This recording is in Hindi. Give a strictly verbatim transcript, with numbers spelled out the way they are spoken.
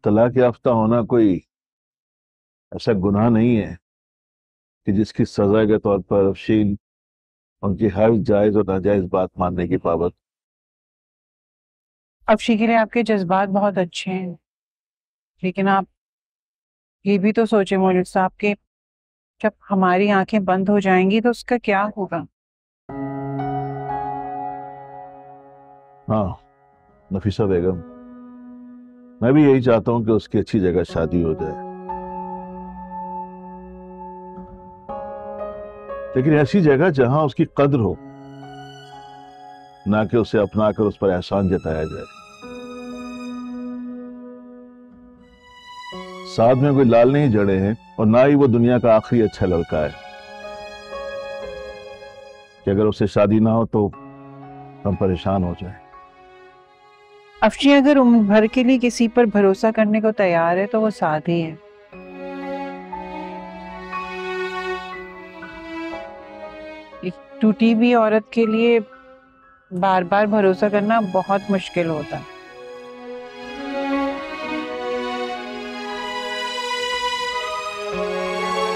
तलाक याफ्ता होना कोई ऐसा गुनाह नहीं है कि जिसकी सजा के तौर पर अफशीन उनकी हर जायज और नाजायज बात मानने की पाबंद। अफशी के लिए आपके जज्बात बहुत अच्छे हैं, लेकिन आप ये भी तो सोचे मौलवी साहब के जब हमारी आंखें बंद हो जाएंगी तो उसका क्या होगा। हाँ नफीसा बेगम, मैं भी यही चाहता हूं कि उसकी अच्छी जगह शादी हो जाए, लेकिन ऐसी जगह जहां उसकी कद्र हो, ना कि उसे अपना कर उस पर एहसान जताया जाए। साथ में कोई लाल नहीं जड़े हैं और ना ही वो दुनिया का आखिरी अच्छा लड़का है कि अगर उससे शादी ना हो तो हम परेशान हो जाए। अफशी अगर उम्र भर के लिए किसी पर भरोसा करने को तैयार है तो वो सादी है। एक टूटी हुई औरत के लिए बार बार भरोसा करना बहुत मुश्किल होता है।